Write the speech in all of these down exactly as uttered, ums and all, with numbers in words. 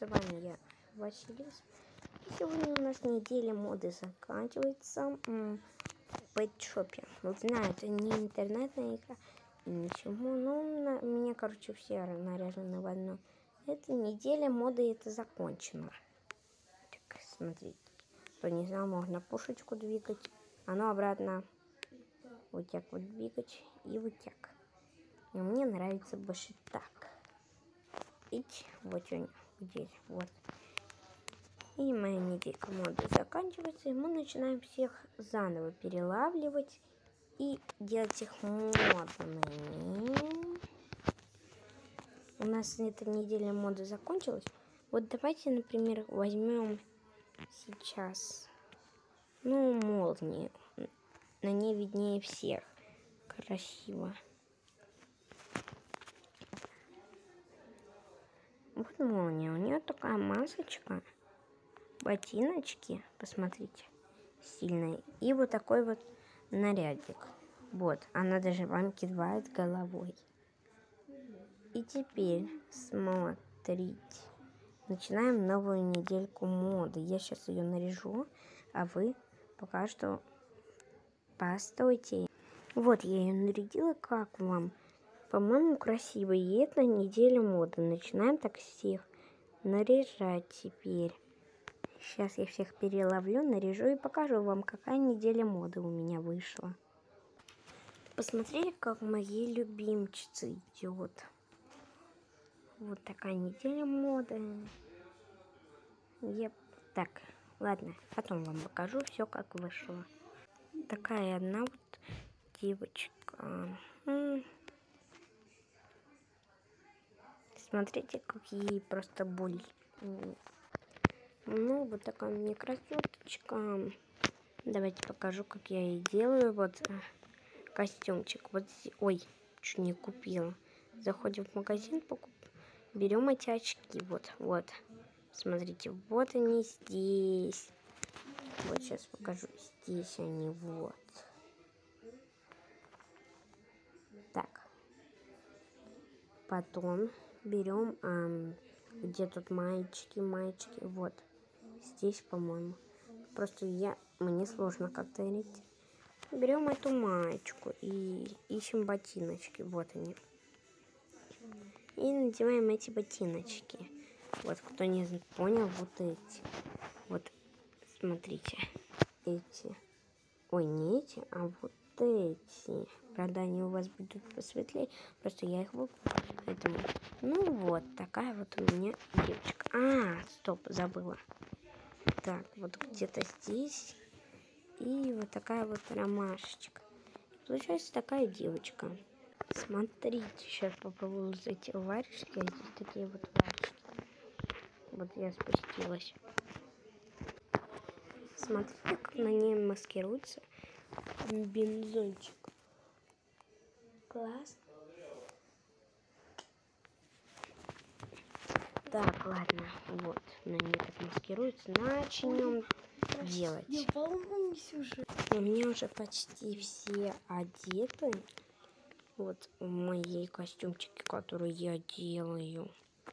вами я, Василис. И сегодня у нас неделя моды заканчивается в Пэтшопе. Вот знаю, это не интернетная игра и ничего, но на меня, короче, все наряжены в одно. Эта неделя моды это закончена. Так, смотрите. Кто не знал, можно пушечку двигать. Оно обратно вот так вот двигать и вот так. Но мне нравится больше так. Ить, вот он здесь, вот. И моя неделька моды заканчивается, и мы начинаем всех заново перелавливать и делать их модными. У нас эта неделя моды закончилась. Вот давайте, например, возьмем сейчас, ну, молнию. На ней виднее всех. Красиво. Вот молния. У нее такая масочка. Ботиночки, посмотрите, сильные. И вот такой вот нарядик. Вот, она даже вам кидает головой. И теперь смотрите. Начинаем новую недельку моды. Я сейчас ее наряжу, а вы пока что постойте. Вот, я ее нарядила. Как вам? По-моему, красиво. И это неделя моды. Начинаем так всех наряжать теперь. Сейчас я всех переловлю, наряжу и покажу вам, какая неделя моды у меня вышла. Посмотрите, как мои любимчицы идет. Вот такая неделя моды. Я... Так, ладно, потом вам покажу все, как вышло. Такая одна вот девочка. Смотрите, как ей просто боль. Ну, вот такая у меня красоточка. Давайте покажу, как я ей делаю. Вот костюмчик. Вот, ой, чуть не купила. Заходим в магазин, покуп... берем эти очки. Вот, вот. Смотрите, вот они здесь. Вот сейчас покажу. Здесь они, вот. Так. Потом берем, эм, где тут маечки, маечки. Вот. Здесь, по-моему. Просто я, мне сложно как-то найти. Берем эту маечку и ищем ботиночки. Вот они. И надеваем эти ботиночки. Вот, кто не понял, вот эти. Вот, смотрите. Эти. Ой, не эти, а вот эти. Правда, они у вас будут посветлее. Просто я их выкуплю. Поэтому, ну вот, такая вот у меня девочка. А, стоп, забыла. Так, вот где-то здесь. И вот такая вот ромашечка. Получается такая девочка. Смотрите, сейчас попробую зайти в варежки. А здесь такие вот варежки. Вот я спустилась. Смотрите, как на ней маскируется бензончик. Класс. Так, ладно, вот, на ней так маскируется. Начнем делать. Не волнуйся уже. У меня уже почти все одеты. Вот в моей костюмчике, который я делаю.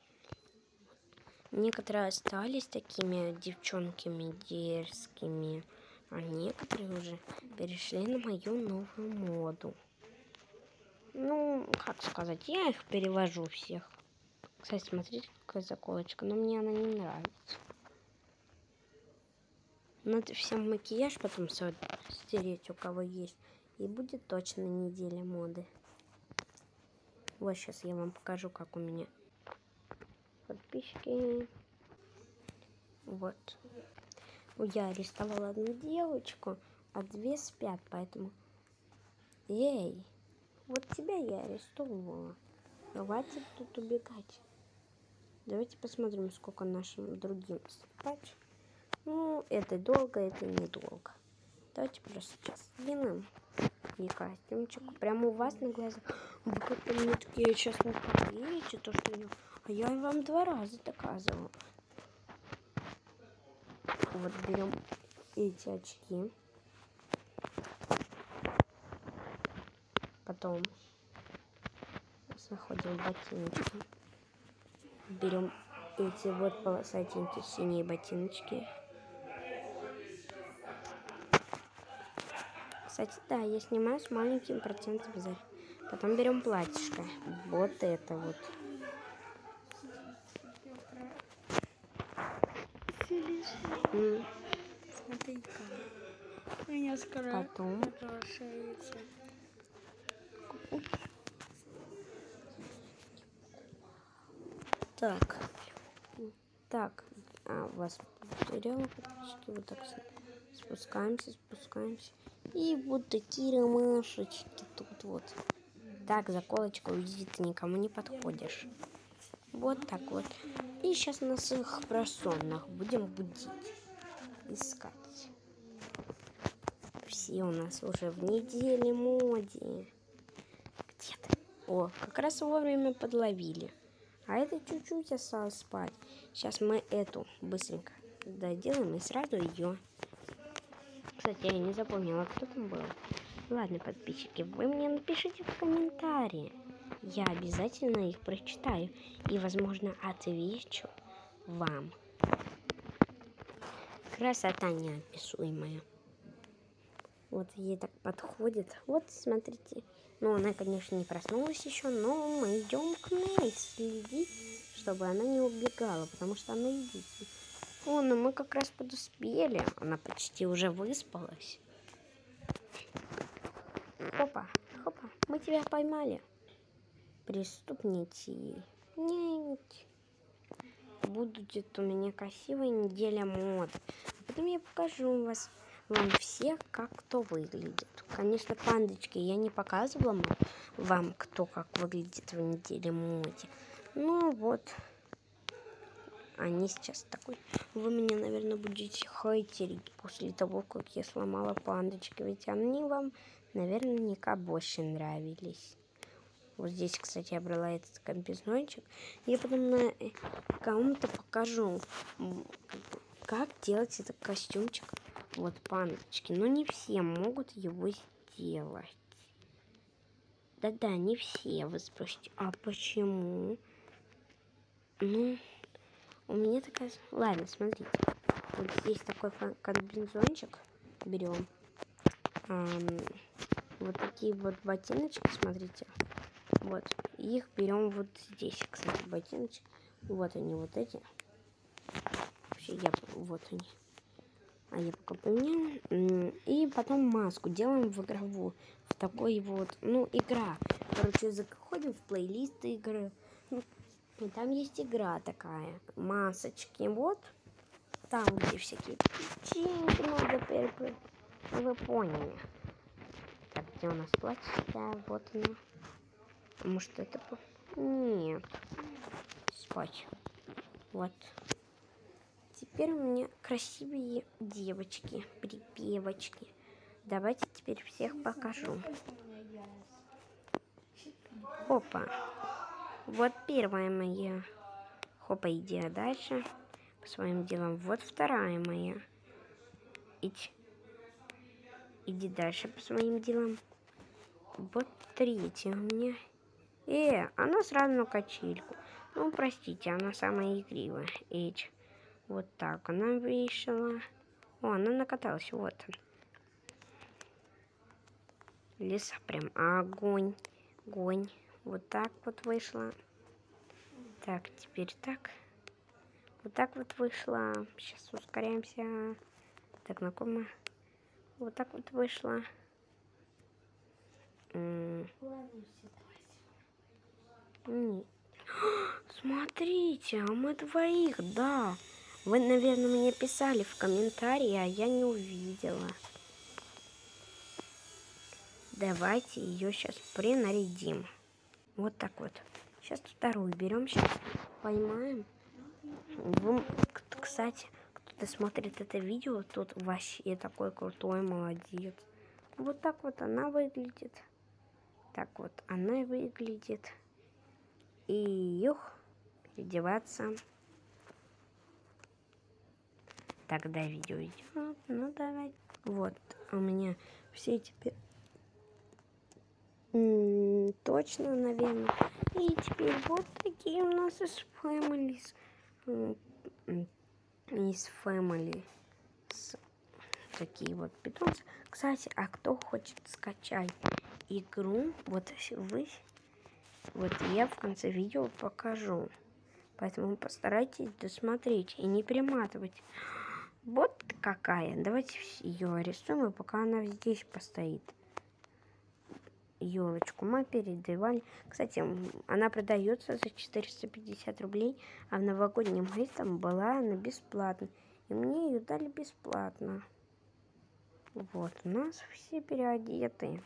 Некоторые остались такими девчонками дерзкими, а некоторые уже перешли на мою новую моду. Ну, как сказать, я их перевожу всех. Кстати, смотрите, какая заколочка, но мне она не нравится. Надо всем макияж потом стереть, у кого есть. И будет точно неделя моды. Вот сейчас я вам покажу, как у меня подписчики. Вот. Я арестовала одну девочку, а две спят, поэтому... Эй, вот тебя я арестовывала. Хватит тут убегать. Давайте посмотрим, сколько нашим другим спать. Ну, это долго, это недолго. Давайте просто сейчас сделаем и костюмчик прямо у вас на глазах. Вы как-то мне такие сейчас не поверите, то, что я... А я вам два раза доказывала. Вот берем эти очки. Потом заходим в ботиночки. Берем эти вот полосатенькие синие ботиночки. Кстати, да, я снимаю с маленьким процентом за. Потом берем платьишко. Вот это вот. Mm. Смотри-ка. У меня скоро Потом. шеется. Так. Так. А, у вас потеряла подписчики. Вот так спускаемся, спускаемся. И вот такие ромашечки тут вот. Так, заколочка, уйди, ты никому не подходишь. Вот так вот. И сейчас нас их просонных будем будить. Искать. Все у нас уже в неделе моди. Где-то. О, как раз вовремя подловили. А это чуть-чуть осталось спать. Сейчас мы эту быстренько доделаем и сразу ее. Кстати, я не запомнила, кто там был. Ладно, подписчики, вы мне напишите в комментарии. Я обязательно их прочитаю и, возможно, отвечу вам. Красота неописуемая. Вот ей так подходит. Вот, смотрите. Ну, она, конечно, не проснулась еще, но мы идем к ней следить, чтобы она не убегала, потому что она единственная. О, ну мы как раз подуспели. Она почти уже выспалась. Хопа, хопа, мы тебя поймали. Преступники. Нет. Будет у меня красивая неделя мод. Потом я покажу вас, вам всех, как кто выглядит. Конечно, пандочки я не показывала вам, кто как выглядит в неделе моде. Ну вот. Они сейчас такой. Вы меня, наверное, будете хейтерить после того, как я сломала пандочки. Ведь они вам, наверняка, больше нравились. Вот здесь, кстати, я брала этот комбинезончик. Я потом на кому-то покажу, как делать этот костюмчик. Вот пандочки. Но не все могут его сделать. Да-да, не все. Вы спросите, а почему? Ну, у меня такая... Ладно, смотрите. Вот здесь такой комбинезончик. Берем. Эм, вот такие вот ботиночки, смотрите. Вот. Их берем вот здесь, кстати, ботиночки. Вот они, вот эти. Вообще, я... Вот они. А я пока поменяю. И потом маску делаем в игровую. В такой вот, ну, игра. Короче, заходим в плейлист игры. И там есть игра такая. Масочки. Вот. Там, где всякие печеньки надо перепрыгнуть. Вы поняли. Так, где у нас платье? Вот оно. Может, это... Нет. Спать. Вот. Теперь у меня красивые девочки, припевочки. Давайте теперь всех покажу. Опа. Вот первая моя. Хопа, иди дальше. По своим делам. Вот вторая моя. Иди. Иди дальше по своим делам. Вот третья у меня. Э, она сразу на качельку. Ну, простите, она самая игривая. Эч. Вот так она вышла. О, она накаталась. Вот он. Леса прям огонь. Огонь. Вот так вот вышла. Так, теперь так. Вот так вот вышла. Сейчас ускоряемся. Так, на ком мы? Вот так вот вышла. М Нет. Смотрите, а мы двоих, да. Вы, наверное, мне писали в комментарии, а я не увидела. Давайте ее сейчас принарядим. Вот так вот. Сейчас вторую берем, сейчас поймаем. Вы, кстати, кто-то смотрит это видео, тут вообще такой крутой, молодец. Вот так вот она выглядит. Так вот она выглядит. И юх, переодеваться. Тогда видео идет. Ну давай. Вот у меня все теперь точно, наверное. И теперь вот такие у нас исполнились. из Family. Такие вот питомцы. Кстати, а кто хочет скачать игру, вот вы, вот я в конце видео покажу. Поэтому постарайтесь досмотреть и не приматывать. Вот какая. Давайте ее рисуем, и пока она здесь постоит. Елочку мы передавали. Кстати, она продается за четыреста пятьдесят рублей, а в новогоднем гостем была она бесплатно. И мне ее дали бесплатно. Вот, у нас все переодеты.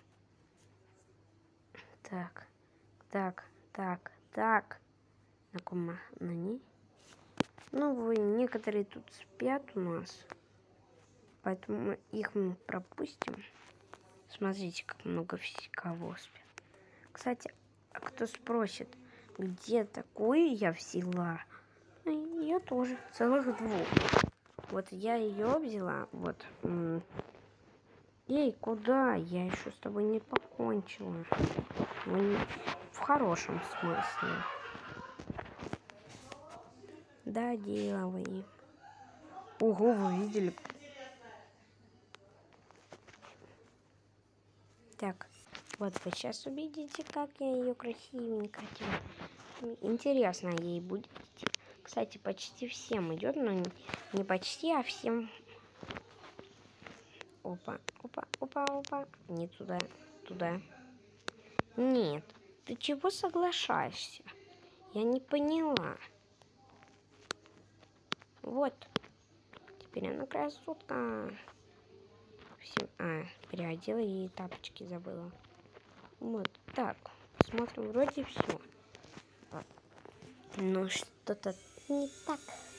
Так, так, так, так. На ком на ней? Ну, вы, некоторые тут спят у нас. Поэтому их мы пропустим. Смотрите, как много кого спят. Кстати, а кто спросит, где такую я взяла? Ее тоже, целых двух. Вот я ее взяла, вот. Эй, куда? Я еще с тобой не покончила. В хорошем смысле. Да, делай. Ого, вы видели? Так, вот вы сейчас увидите, как я ее красивенько делаю. Интересно ей будет идти. Кстати, почти всем идет, но не, не почти, а всем. Опа, опа, опа, опа. Не туда, туда. Нет, ты чего соглашаешься? Я не поняла. Вот. Теперь она красотка. Всем... А, переодела и тапочки забыла. Вот так. Посмотрим, вроде все. Но что-то не так.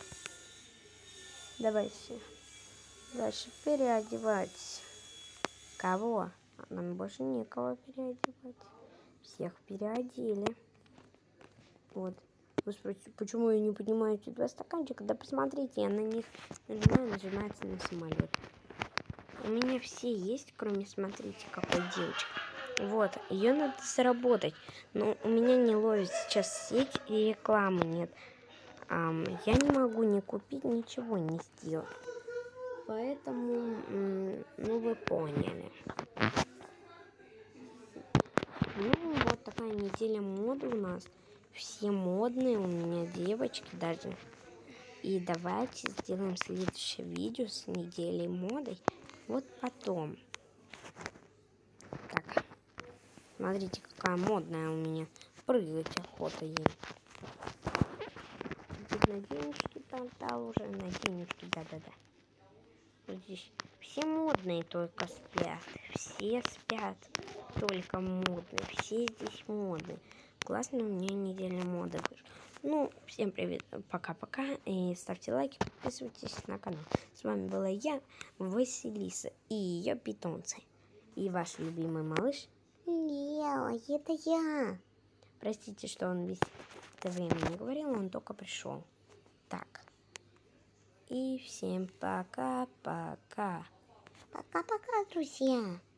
Давайте дальше переодевать. Кого? Нам больше некого переодевать. Всех переодели. Вот. Вы спросите, почему я не поднимаю эти два стаканчика? Да посмотрите, я на них нажимаю, нажимается на самолет. У меня все есть, кроме, смотрите, какой девочки. Вот, ее надо заработать. Но у меня не ловит сейчас сеть и рекламы нет. А, я не могу ни купить, ничего не сделать. Поэтому, ну, вы поняли. Ну, вот такая неделя моды у нас. Все модные у меня девочки даже. И давайте сделаем следующее видео с неделей модой. Вот потом. Так. Смотрите, какая модная у меня. Прыгать охота ей. Здесь на денежки там, да, уже на денежки, да-да-да. Вот здесь все модные только спят. Все спят только модные. Все здесь модные. Классно, у меня неделя моды вышла. Ну, всем привет, пока-пока. И ставьте лайки, подписывайтесь на канал. С вами была я, Василиса, и ее питомцы. И ваш любимый малыш Лео, это я. Простите, что он весь это время не говорил, он только пришел. Так. И всем пока-пока. Пока-пока, друзья.